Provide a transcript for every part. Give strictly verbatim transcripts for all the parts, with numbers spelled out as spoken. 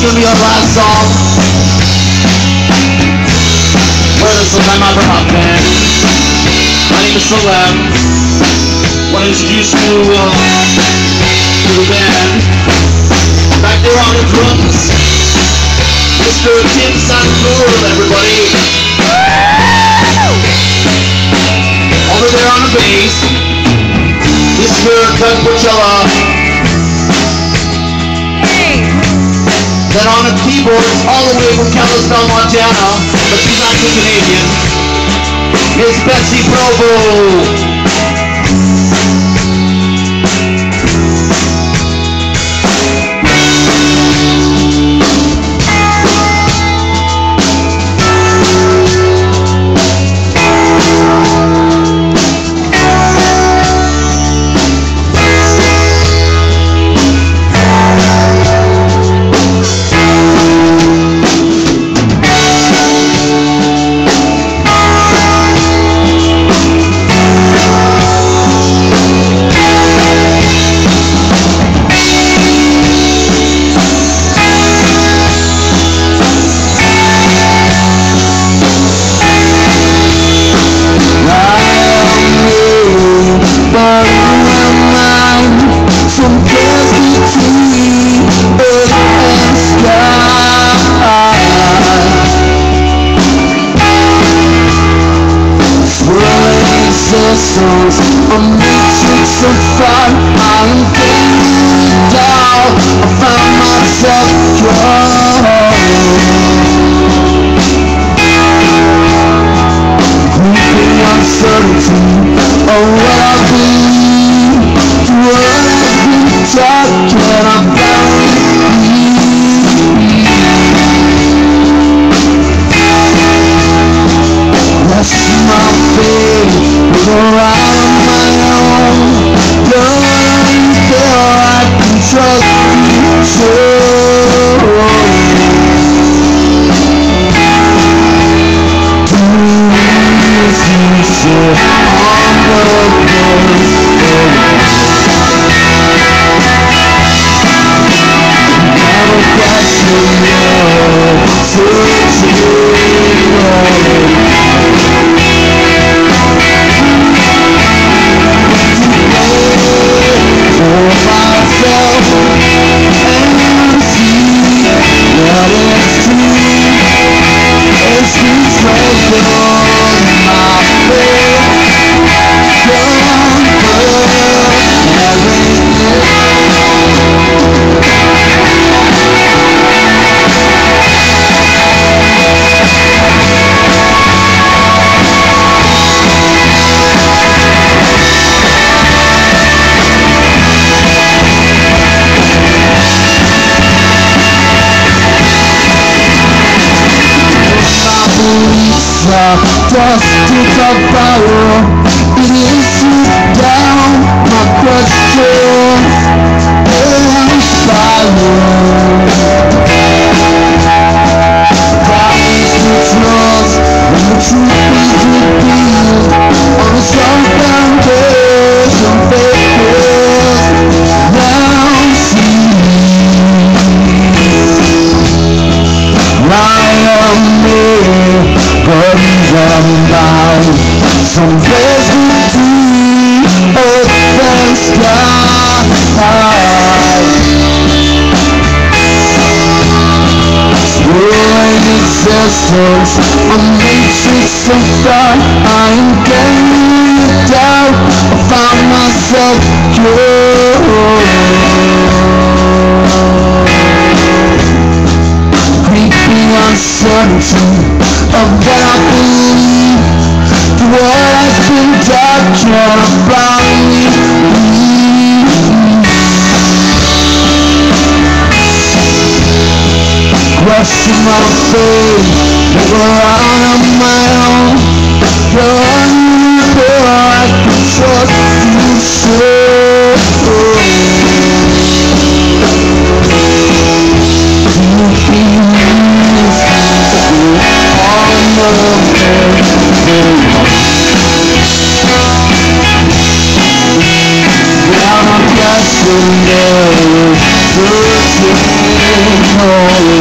gonna be our last song. We're the Salem Abraha band. My name is Salem. I want to introduce you to, uh, to the band. Back there on the drums, Mister Tim Sanford, everybody. Over there on the bass, Mister Cut Coachella. Then on the keyboards, all the way from Kalispell, Montana, but she's not too Canadian, Miss Betsy Provo. Songs, a matrix of fire, I am getting down. I found myself drunk, creeping uncertainty of what I believe. The world has been dark and I'm finally rest my faith. Go out on my own, don't feel I can trust you so. Do you say on the place? Never question your searching on. Dust to the barrel, it is down my questions, and spiral. That is the trust when the truth is revealed on a strong foundation, faith now see. Lie on me, guns unbound, someplace between earth and sky. Swirling existence, a matrix of thought, I am getting down. I found myself cured, creepy uncertainty of what I believe. The world has been dark and I finally leave. Question my faith, never out on my own. You're unbelievable, I can trust you so. Down on gas and searching all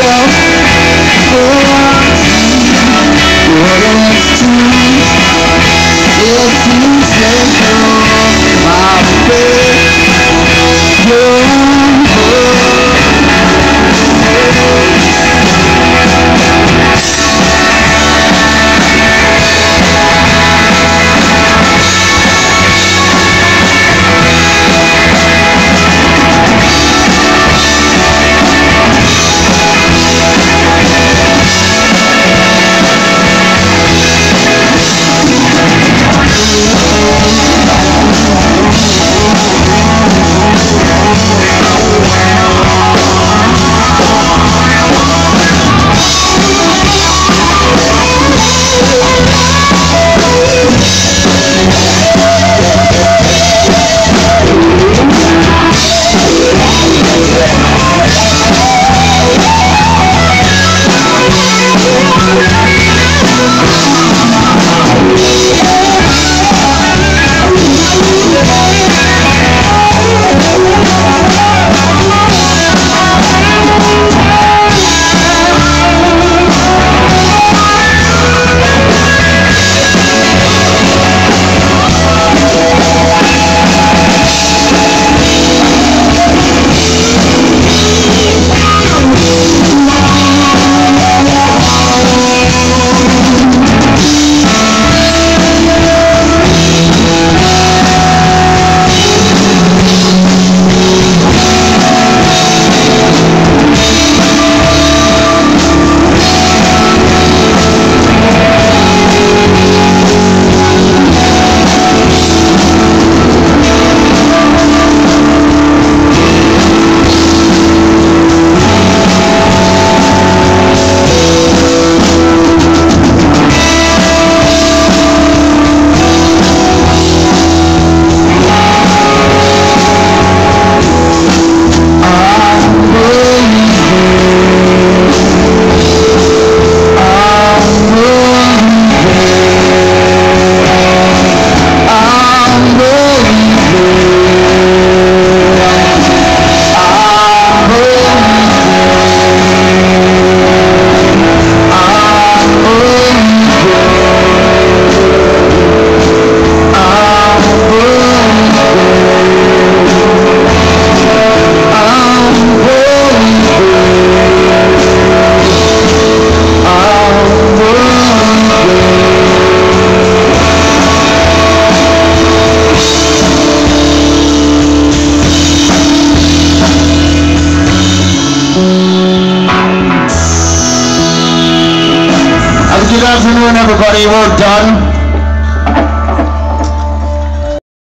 Good afternoon, everybody. We're done.